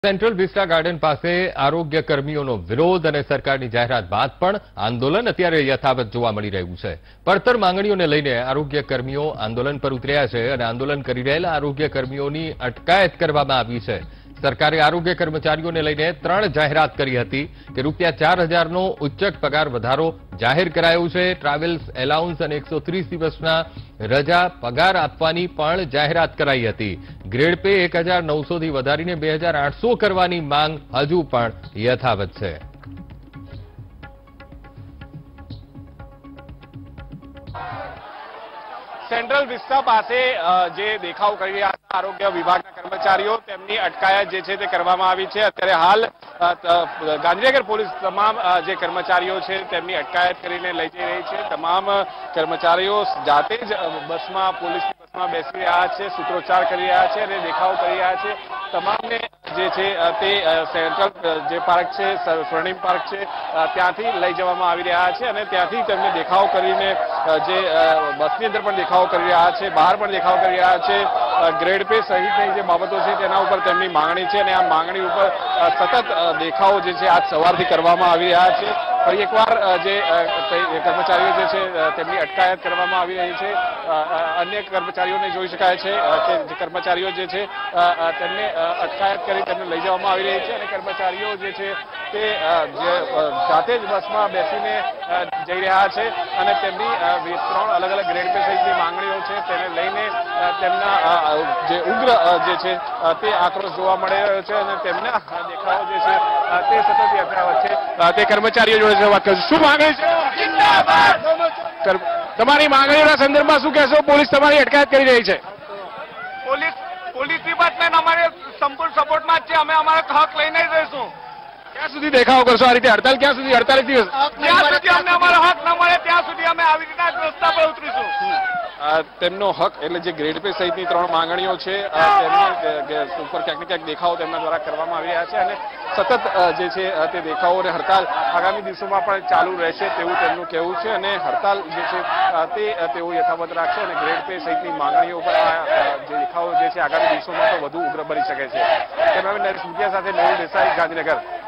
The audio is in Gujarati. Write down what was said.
સેન્ટ્રલ વિસ્ટા ગાર્ડન પાસે આરોગ્ય કર્મીઓનો વિરોધ અને સરકારની જાહેરાત બાદ પણ આંદોલન અત્યારે યથાવત જોવા મળી રહ્યું છે। પડતર માંગણીઓને લઈને આરોગ્ય કર્મીઓ આંદોલન પર ઉતર્યા છે અને આંદોલન કરી રહેલા આરોગ્ય કર્મીઓની અટકાયત કરવામાં આવી છે। સરકારે આરોગ્ય કર્મચારીઓને લઈને 3 જાહેરાત કરી હતી કે ₹4000નો ઉચ્ચક પગાર વધારો જાહેર કરાયો છે। ટ્રાવેલ્સ એલાઉન્સ અને 130 દિવસના રજા પગાર આપવાની પણ જાહેરાત કરાઈ હતી। ગ્રેડ પે 1900 થી વધારીને 2800 કરવાની માંગ હજુ પણ યથાવત છે। સેન્ટ્રલ વિસ્ટા પાસે જે દેખાવ કરી રહ્યા હતા આરોગ્ય વિભાગના કર્મચારીઓ તેમની અટકાયત જે છે તે કરવામાં આવી છે। અત્યારે હાલ ગાંધીનગર પોલીસ તમામ જે કર્મચારીઓ છે તેમની અટકાયત કરીને લઈ જઈ રહી છે। તમામ કર્મચારીઓ જાતે જ બસમાં પોલીસની બસમાં બેસી રહ્યા છે, સૂત્રોચ્ચાર કરી રહ્યા છે અને દેખાવ કરી રહ્યા છે। તમામને જે છે તે સેન્ટ્રલ જે પાર્ક છે, સ્વર્ણિમ પાર્ક છે, ત્યાંથી લઈ જવામાં આવી રહ્યા છે અને ત્યાંથી તેમને દેખાવ કરીને જે બસની અંદર પણ દેખાવ કરી રહ્યા છે, બહાર પણ દેખાવ કરી રહ્યા છે। ગ્રેડ પે સહિતની જે બાબતો છે તેના ઉપર તેમની માંગણી છે અને આ માંગણી ઉપર સતત દેખાવો જે છે આજ સવારથી કરવામાં આવી રહ્યા છે। ફરી એકવાર જે કર્મચારીઓ જે છે તેમની અટકાયત કરવામાં આવી રહી છે। અન્ય કર્મચારીઓને જોઈ શકાય છે કે જે કર્મચારીઓ જે છે તેમને અટકાયત કરી તેમને લઈ જવામાં આવી રહી છે અને કર્મચારીઓ જે છે તે જાતે જ બસમાં બેસીને જઈ રહ્યા છે અને તેમની 3 અલગ અલગ ગ્રેડ પે સહિતની માંગણીઓ છે તેને લઈને તેમના જે ઉગ્ર જે છે તે આક્રોશ જોવા મળી રહ્યો છે અને તેમના દેખાવો જે છે તે સતત યથાવત છે। તે કર્મચારીઓ જોડે વાત કરશું। શું માંગણી છે તમારી? માંગણીઓના સંદર્ભમાં શું કહેશો? પોલીસ તમારી અટકાયત કરી રહી છે। પોલીસની બાતમેન અમારે સંપૂર્ણ સપોર્ટમાં જ છે। અમે અમારા હક લઈને જ રહીશું। ક્યાં સુધી દેખાવ કરશો? આ રીતે હડતાલ ક્યાં સુધી? 48 દિવસ જ્યાં સુધી અમને અમારો હક ન મળે ત્યાં સુધી અમે આવી રીતના રસ્તા પર ઉતરીશું। તેમનો હક એટલે જે ગ્રેડ પે સહિતની 3 માંગણીઓ છે તેમની ઉપર ક્યાંક ને ક્યાંક દેખાવો તેમના દ્વારા કરવામાં આવી રહ્યા છે અને સતત જે છે તે દેખાવો અને હડતાલ આગામી દિવસોમાં પણ ચાલુ રહેશે તેવું તેમનું કહેવું છે અને હડતાલ જે છે તે તેઓ યથાવત રાખશે અને ગ્રેડ પે સહિતની માંગણીઓ પર જે દેખાવો જે છે આગામી દિવસોમાં તો વધુ ઉગ્ર બની શકે છે। કેમેરામેન નરેશ મુખિયા સાથે મેહુલ દેસાઈ, ગાંધીનગર।